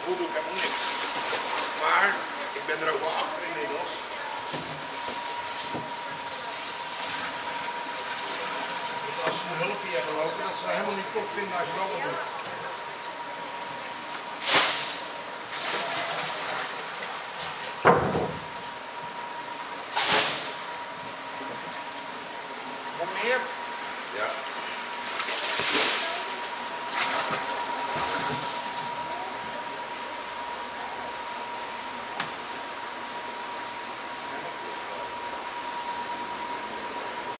gevoel doe ik helemaal niks. Maar ik ben er ook wel achter inmiddels. Dat als ze een hulpje hebben lopen, dat ze dat helemaal niet tof vinden als je wel wat doet.